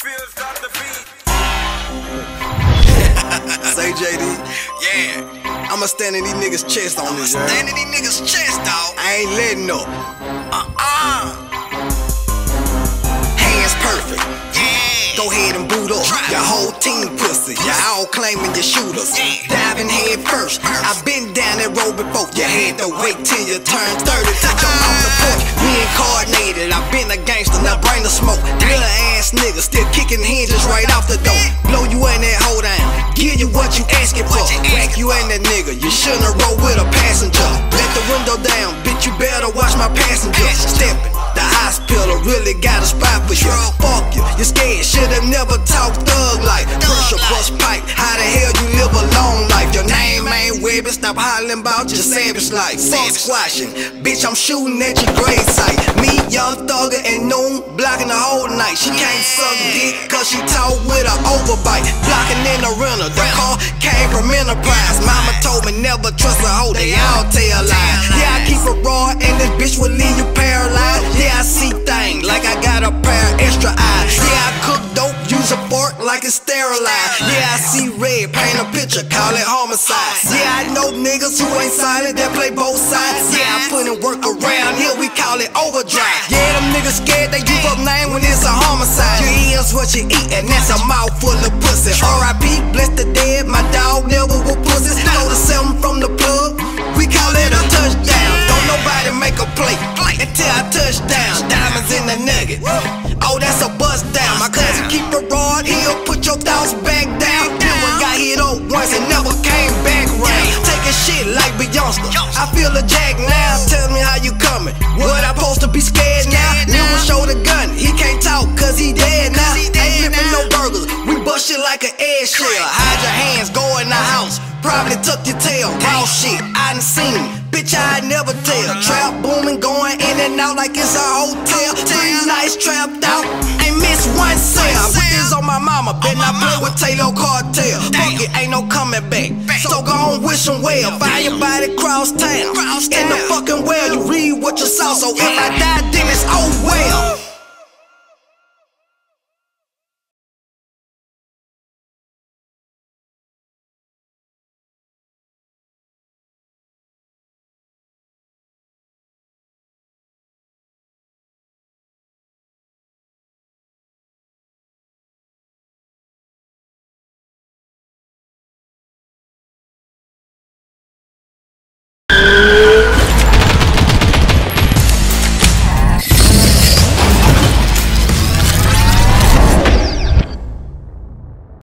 feels off the beat. Say JD, Yeah, I'ma stand in these niggas' chest on this, yeah. stand in these niggas' chest, dog. I ain't letting up. Hands perfect. Yeah. Go ahead and boot up. Try. Your whole team pussy. Y'all claiming you shooters. Yeah. Diving head first. I've been down that road before. You had to wait till you turn 30 to jump off the porch. Reincarnated. I've been a gangster, now bring the smoke. Little ass nigga still kicking hinges right off the door. Blow you in that hoe down. Give you what you asking for. Whack you in that nigga. You shouldn't have rolled with a passenger. Let the window down. Bitch, you better watch my passenger. Stepping. The hospital really got a spot for you. Fuck you, you scared, should've never talked thug like. Pressure bust pipe, how the hell you live a long life? Your name ain't Webby, stop hollering about your savage life. Fuck squashing, bitch, I'm shooting at your grave site. Me, young thugger, and Noon, blocking the whole night. She can't suck dick, cause she talk with an overbite. Blocking in the rental, the car came from Enterprise. Mama told me never trust a hoe, they all tell lies. Yeah, I keep it raw, and this bitch will leave you paralyzed. Yeah, I see things like I got a pair of extra eyes. Yeah, I cook dope, use a fork like it's sterilized. Yeah, I see red, paint a picture, call it homicide. Yeah, I know niggas who ain't silent, that play both sides. Yeah, I put in work around here, we call it overdrive. Yeah, them niggas scared, they give up name when it's a homicide. You eat what you eat, and that's a mouth full of pussy. R.I.P., bless the dead, my dog never will pussy. Throw the 7 from the plug, we call it a touchdown. Don't nobody make a play until I touch down. Diamonds in the nugget. Oh, that's a bust down. My cousin keep a rod, he'll put your thoughts back down. Never got hit up once and never came back round. Taking shit like Beyonce. I feel a jack now. Tell me how you coming. What I supposed to be scared now? Never show the gun. He can't talk cause he dead now. Ain't flipping no burgers. We bust shit like an eggshell. Hide your hands, go in the house. Probably tuck your tail. Raw shit, I done seen. Bitch, I never tell. Trap booming, going in and out like it's a hotel. 3 nights trapped out, ain't missed one sale. Put this on my mama, better not play with Taylor Cartel. Fuck it, ain't no coming back. So go on, wish him well. Find your body cross town. In the fucking well, you read what you saw. So if I die, then it's oh well.